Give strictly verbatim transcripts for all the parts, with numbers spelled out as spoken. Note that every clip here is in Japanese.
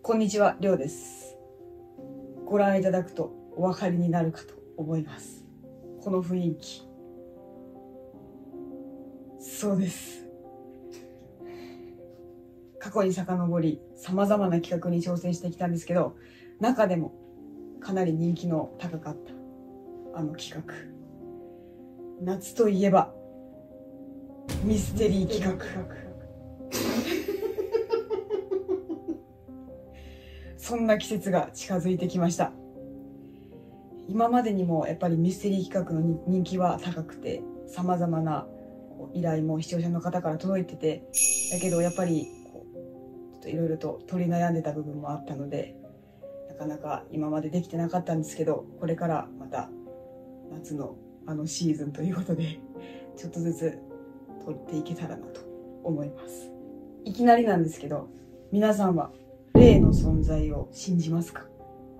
こんにちは、りょうです。ご覧いただくとお分かりになるかと思います。この雰囲気。そうです。過去に遡り、様々な企画に挑戦してきたんですけど、中でもかなり人気の高かったあの企画。夏といえば、ミステリー企画。そんな季節が近づいてきました。今までにもやっぱりミステリー企画の人気は高くて、様々な依頼も視聴者の方から届いてて、だけどやっぱりこうちょっといろいろと取り悩んでた部分もあったので、なかなか今までできてなかったんですけど、これからまた夏のあのシーズンということで、ちょっとずつ取っていけたらなと思います。いきなりなんですけど、皆さんは霊の存在を信じますか？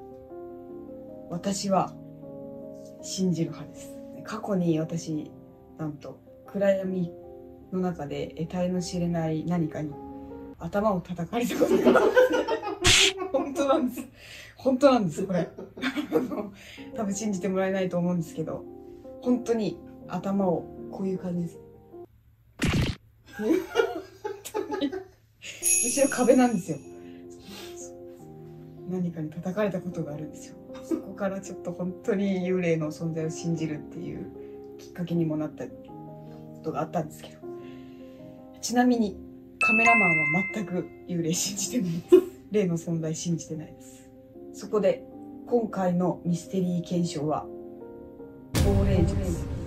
私は信じる派です。過去に私、なんと暗闇の中で得体の知れない何かに頭を叩かれたことが本当なんです。本当なんです、これ。多分信じてもらえないと思うんですけど、本当に頭をこういう感じです。後ろ壁なんですよ。何かに叩かれたことがあるんですよ。そこからちょっと本当に幽霊の存在を信じるっていうきっかけにもなったことがあったんですけど、ちなみにカメラマンは全く幽霊信じてないです。霊の存在信じてないです。そこで今回のミステリー検証は降霊術。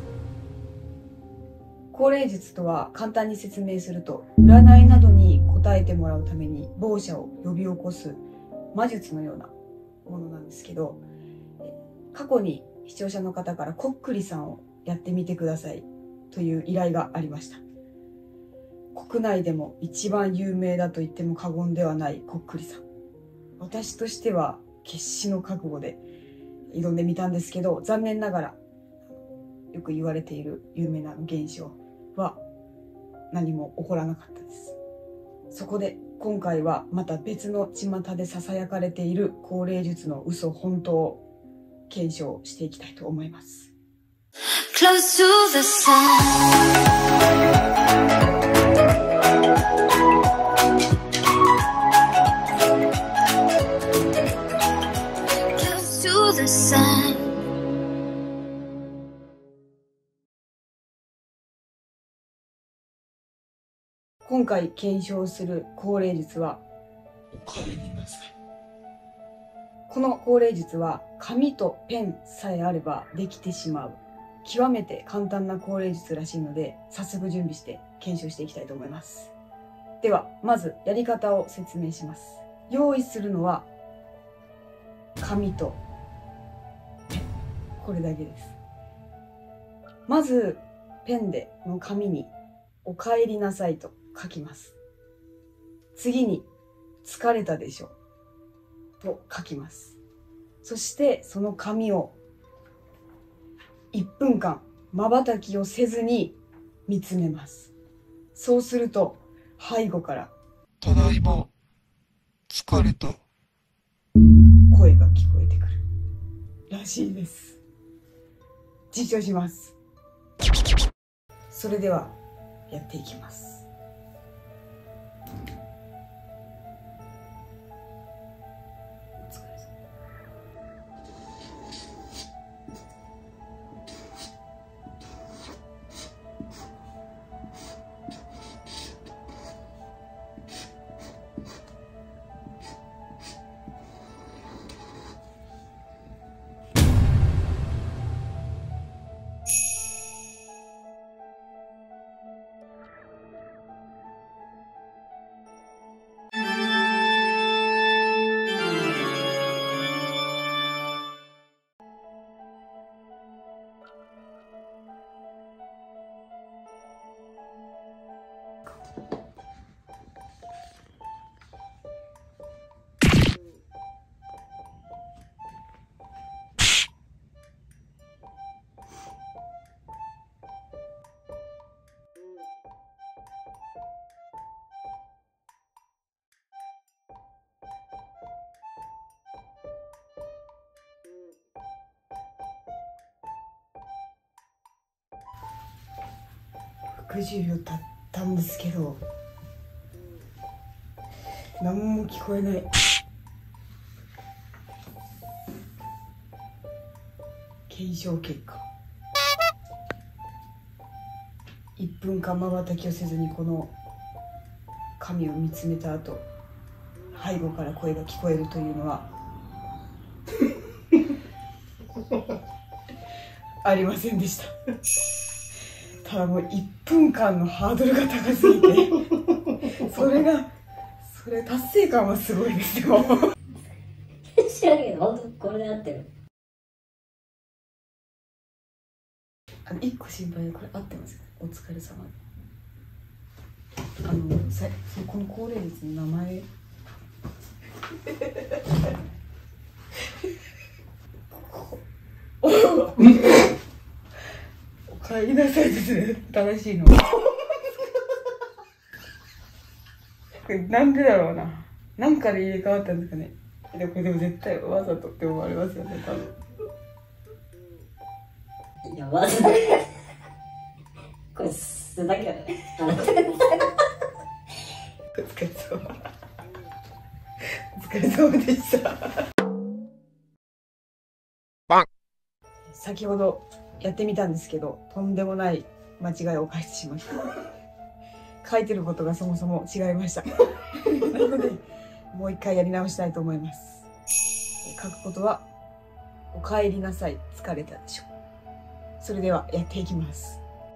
降霊術とは簡単に説明すると、占いなどに答えてもらうために亡者を呼び起こす魔術のようなものなんですけど、過去に視聴者の方からこっくりさんをやってみてくださいという依頼がありました。国内でも一番有名だと言っても過言ではないこっくりさん。私としては決死の覚悟で挑んでみたんですけど、残念ながらよく言われている有名な現象は何も起こらなかったです。そこで今回はまた別の巷で囁かれている降霊術の嘘本当を検証していきたいと思います。Close to the sun. Close to the sun. 今回検証する降霊術は、お帰りなさい。この降霊術は紙とペンさえあればできてしまう極めて簡単な降霊術らしいので、早速準備して検証していきたいと思います。ではまずやり方を説明します。用意するのは紙とペン、これだけです。まずペンでこの紙にお帰りなさいと書きます。次に疲れたでしょと書きます。そしてその紙をいっぷんかん瞬きをせずに見つめます。そうすると背後からただいま疲れた声が聞こえてくるらしいです。実証します。それではやっていきます。 くじゅうびょう経ったんですけど何も聞こえない。検証結果、いっぷんかんまばたきをせずにこの紙を見つめた後、背後から声が聞こえるというのはありませんでした。ただもういっぷんかんのハードルが高すぎてそれがそれ達成感はすごいですよ知らんけど本当これで合ってる。 あのいっこ心配で、これ合ってますか？お疲れ様。あのさこの高齢率の名前おかえりなさいですね、正しいのこれなんでだろうな、なんかで入れ替わったんですかね。でもこれでも絶対わざとって思われますよね、多分。 いやわざとこれ素だけどね。あなたお疲れ様お疲れ様でした先ほどやってみたんですけど、とんでもない間違いを犯してしまった書いてることがそもそも違いましたなのでもう一回やり直したいと思います。書くことは「おかえりなさい、疲れたでしょ」。それではやっていきます。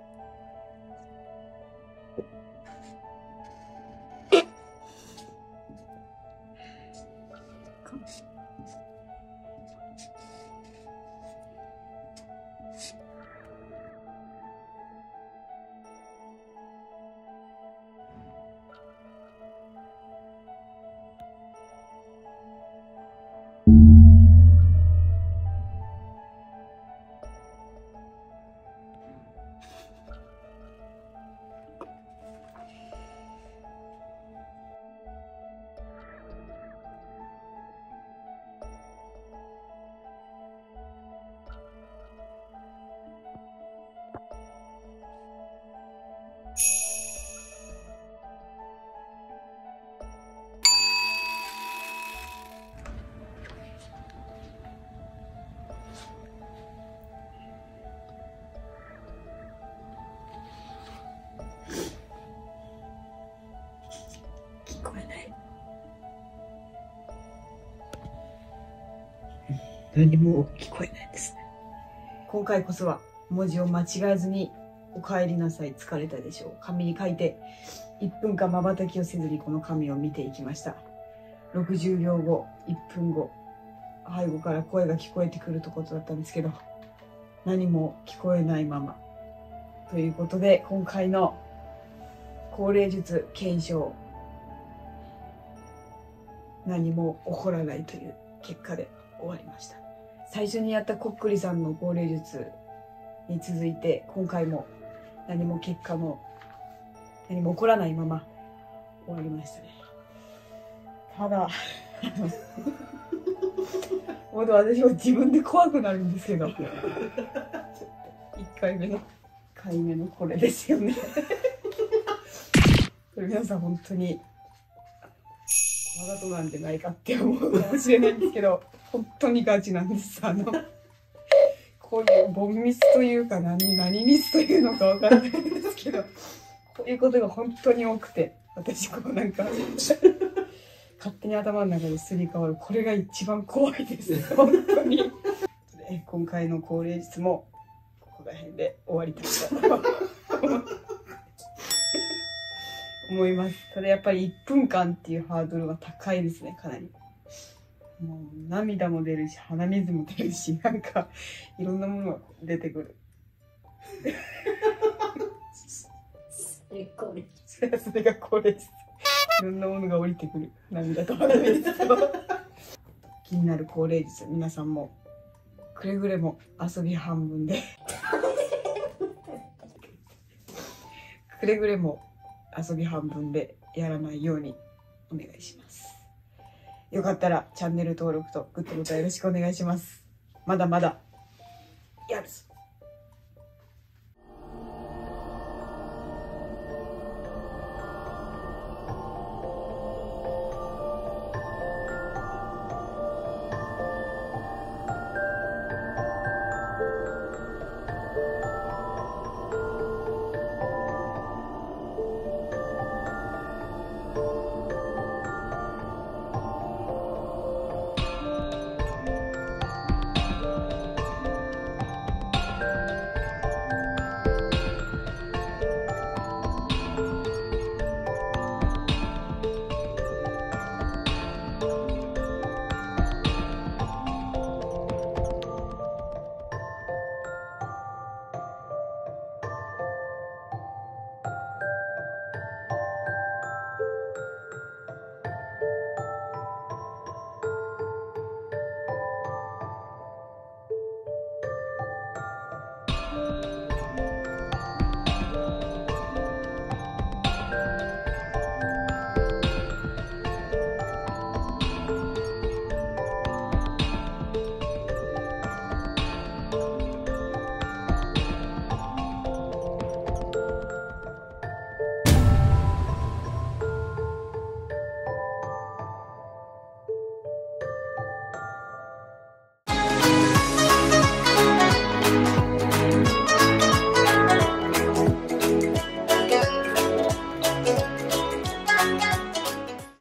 聞こえない。何も聞こえないですね。今回こそは文字を間違えずに「おかえりなさい、疲れたでしょう」紙に書いていっぷんかんまばたきをせずにこの紙を見ていきました。ろくじゅうびょうご、いっぷんご、背後から声が聞こえてくるところだったんですけど、何も聞こえないままということで、今回の高齢術検証、何も起こらないという結果で終わりました。最初にやったこっくりさんの高齢術に続いて、今回も何も結果も何も起こらないまま終わりましたね。ただもう私は自分で怖くなるんですけどいっかいめのいっかいめのこれですよねこれ皆さん本当にわざとなんじゃないかって思うかもしれないんですけど、本当にガチなんです。あのこういうボンミスというか何何ミスというのかわからないんですけど、こういうことが本当に多くて、私こうなんか勝手に頭の中ですり替わる、これが一番怖いです本当に今回の高齢術もここら辺で終わりたいと思います。ただやっぱりいっぷんかんっていうハードルは高いですね、かなり。もう涙も出るし、鼻水も出るし、なんかいろんなものが出てくるそれこれそれがそれがこれです。いろんなものが降りてくる、涙と鼻水と気になる高齢術、皆さんもくれぐれも遊び半分でくれぐれも遊び半分でやらないようにお願いします。よかったらチャンネル登録とグッドボタンよろしくお願いします。まだまだやるぞ。